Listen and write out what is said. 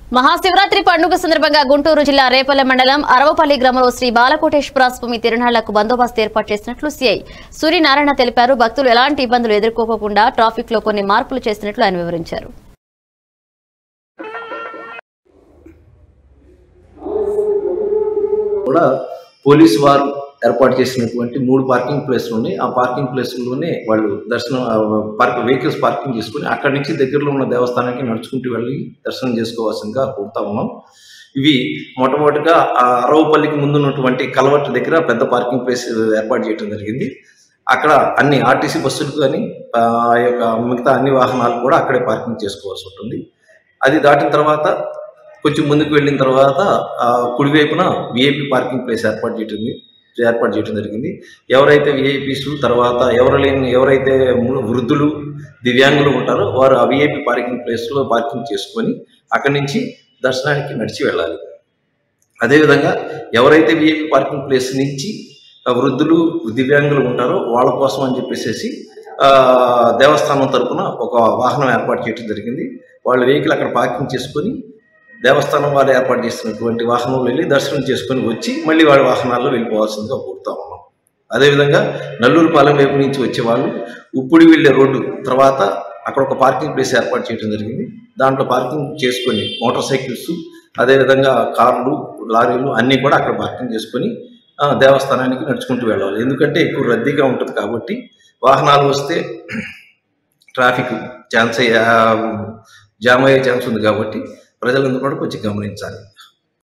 మహాశివరాత్రి పండుగ సందర్భంగా గుంటూరు జిల్లా రేపల్లె మండలం అరవపల్లి గ్రామంలో శ్రీ బాలకోటేశ్వర స్వామి తిరునాళ్లకు బందోబస్తు ఏర్పాటు చేసినట్లు సీఐ సూర్యనారాయణ తెలిపారు. భక్తులు ఎలాంటి ఇబ్బందులు ఎదుర్కోకుండా ట్రాఫిక్ లో కొన్ని మార్పులు చేసినట్లు ఆయన వివరించారు. పోలీసు వారు ఏర్పాటు చేసినటువంటి 3 పార్కింగ్ ప్లేస్లు ఉన్నాయి. ఆ పార్కింగ్ ప్లేస్లోనే వాళ్ళు దర్శనం వెహికల్స్ పార్కింగ్ చేసుకుని అక్కడి నుంచి దగ్గరలో ఉన్న దేవస్థానానికి నడుచుకుంటూ వెళ్ళి దర్శనం చేసుకోవాల్సిందిగా కోరుతా ఉన్నాం. ఇవి మొట్టమొదటిగా అరవపల్లికి ముందు ఉన్నటువంటి కలవట్టు దగ్గర పెద్ద పార్కింగ్ ప్లేస్ ఏర్పాటు చేయడం జరిగింది. అక్కడ అన్ని ఆర్టీసీ బస్సులు కానీ ఆ యొక్క మిగతా అన్ని వాహనాలు కూడా అక్కడే పార్కింగ్ చేసుకోవాల్సి ఉంటుంది. అది దాటిన తర్వాత కొంచెం ముందుకు వెళ్ళిన తర్వాత కుడివైపున విఐపి పార్కింగ్ ప్లేస్ ఏర్పాటు చేయడం జరిగింది. ఎవరైతే విఐపీస్ తర్వాత ఎవరైతే వృద్ధులు దివ్యాంగులు ఉంటారో వారు ఆ విఐపి పార్కింగ్ ప్లేస్లో పార్కింగ్ చేసుకొని అక్కడి నుంచి దర్శనానికి నడిచి వెళ్ళాలి. అదేవిధంగా ఎవరైతే విఐపి పార్కింగ్ ప్లేస్ నుంచి వృద్ధులు దివ్యాంగులు ఉంటారో వాళ్ళ కోసం అని చెప్పేసి దేవస్థానం తరఫున ఒక వాహనం ఏర్పాటు చేయడం జరిగింది. వాళ్ళ వెహికల్ అక్కడ పార్కింగ్ చేసుకొని దేవస్థానం వారు ఏర్పాటు చేసినటువంటి వాహనంలో వెళ్ళి దర్శనం చేసుకొని వచ్చి మళ్ళీ వాళ్ళ వాహనాల్లో వెళ్ళిపోవాల్సిందిగా కోరుతా ఉన్నాం. అదేవిధంగా నల్లూరుపాలెం వైపు నుంచి వచ్చేవాళ్ళు ఉప్పుడి వెళ్ళే రోడ్డు తర్వాత అక్కడ ఒక పార్కింగ్ ప్లేస్ ఏర్పాటు చేయడం జరిగింది. దాంట్లో పార్కింగ్ చేసుకొని మోటార్ సైకిల్స్ అదేవిధంగా కార్లు లారీలు అన్నీ కూడా అక్కడ పార్కింగ్ చేసుకొని దేవస్థానానికి నడుచుకుంటూ వెళ్ళాలి. ఎందుకంటే ఎక్కువ రద్దీగా ఉంటుంది కాబట్టి వాహనాలు వస్తే ట్రాఫిక్ జామ్ అయ్యే ఛాన్స్ ఉంది కాబట్టి ప్రజలందరూ కూడా కొంచెం గమనించాలి.